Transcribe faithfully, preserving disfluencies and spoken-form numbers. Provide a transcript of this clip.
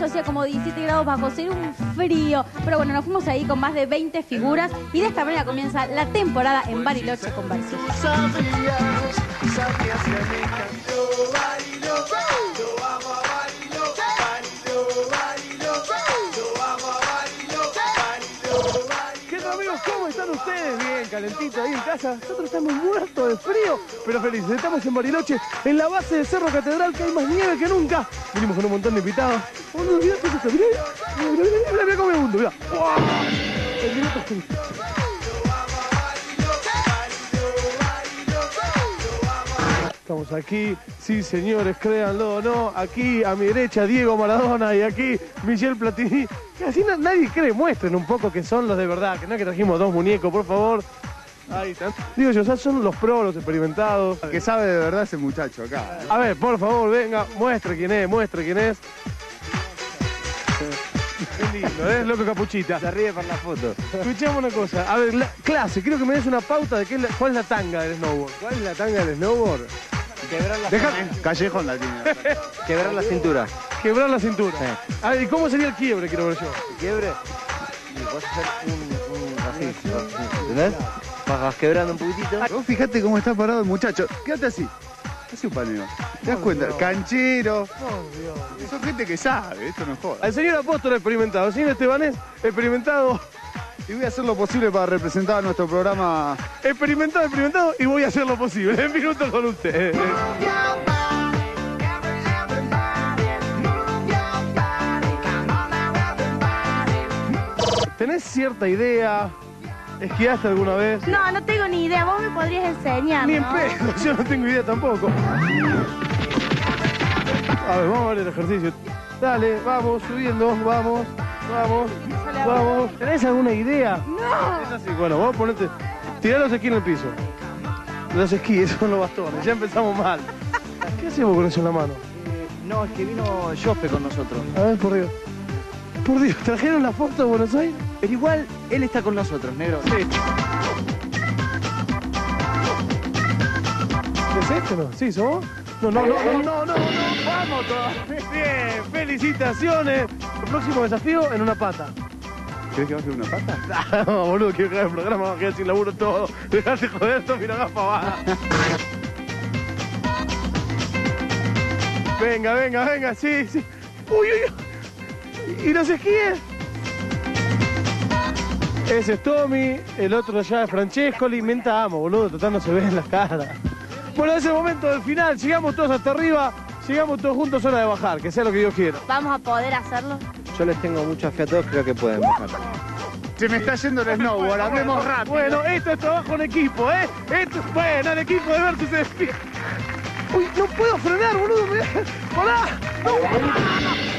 mayo, hacía como diecisiete grados bajo cero, un frío. Pero bueno, nos fuimos ahí con más de veinte figuras y de esta manera comienza la temporada en Bariloche con Barcillo. Sabías, sabías que me encantó Bariloche, lo amo a Bariloche, Bariloche, Bariloche, lo amo a Bariloche, Bariloche, Bariloche. ¿Qué tal, amigos? ¿Cómo están ustedes? Bien, calentito ahí en casa. Nosotros estamos muertos de frío, pero felices. Estamos en Bariloche, en la base de Cerro Catedral, que hay más nieve que nunca. Vinimos con un montón de invitados. Oh, no, mirá, ¿qué es esto? Mirá, mirá, mirá, mirá, mirá cómo me hundo, mirá. ¡Wow! El minuto feliz. Estamos aquí, sí señores, créanlo o no, aquí a mi derecha Diego Maradona y aquí Michel Platini. Que así no, nadie cree, muestren un poco que son los de verdad, que no es que trajimos dos muñecos, por favor. Ahí están. Digo yo, o sea, son los pros, los experimentados. Que sabe de verdad ese muchacho acá. A ver, por favor, venga, muestre quién es, muestre quién es. Qué lindo, ¿eh? Loco Capuchita. Se ríe por la foto. Escuchemos una cosa, a ver, la, clase, quiero que me des una pauta de qué es la, cuál es la tanga del snowboard. ¿Cuál es la tanga del snowboard? Quebrar la Deja... Callejón la tiene. Quebrar la cintura. Quebrar la cintura. Sí. A ver, ¿y cómo sería el quiebre, quiero ver yo? ¿El quiebre? Y vas a hacer un, un así, ¿entendés? Vas, vas quebrando un poquitito. Vos fijate cómo está parado el muchacho. Quédate así. Hace un paneo. ¿Te das Oh, cuenta? Dios. Canchero. Oh, Dios. Son gente que sabe, esto no es joda. Al señor Apóstol experimentado, el señor Estebanés experimentado, Y voy a hacer lo posible para representar a nuestro programa. experimentado, experimentado y voy a hacer lo posible. En minutos con usted. ¿Tenés cierta idea? ¿Esquiaste alguna vez? No, no tengo ni idea. Vos me podrías enseñar, Ni en ¿no? pedo, yo no tengo idea tampoco. A ver, vamos a ver el ejercicio. Dale, vamos, subiendo, vamos, vamos, vamos. ¿Tenés alguna idea? No. Es así, bueno, vamos a ponerte... Tirá los esquís en el piso. Los esquís son los bastones, ya empezamos mal. ¿Qué hacemos con eso en la mano? Eh, no, es que vino Jofe con nosotros. A ver, por Dios. Por Dios, ¿trajeron la foto de Buenos Aires? Pero igual, él está con nosotros, negro. Sí. ¿Es este no? ¿Sí, sos vos? No, no, no, no, no, no, no, vamos todos. Bien, felicitaciones. El próximo desafío en una pata. ¿Querés que baje una pata? No, boludo, quiero caer el programa, va a quedar sin laburo todo. Dejate joder, esto, mira la pavada. Venga, venga, venga, sí, sí. Uy, uy, uy. ¿Y los esquíes? Ese es Tommy, el otro allá es Francescoli. Mentamos, boludo, total no se ve en las caras. Bueno, es el momento del final, llegamos todos hasta arriba, llegamos todos juntos, hora de bajar, que sea lo que Dios quiera. ¿Vamos a poder hacerlo? Yo les tengo mucha fe a todos, creo que pueden bajar. Se me está yendo el snowboard, hablemos rápido. Bueno, esto es trabajo en equipo, ¿eh? Esto es, bueno, el equipo de Versus se despide. Uy, no puedo frenar, boludo. Mirá. ¡Hola! ¡No!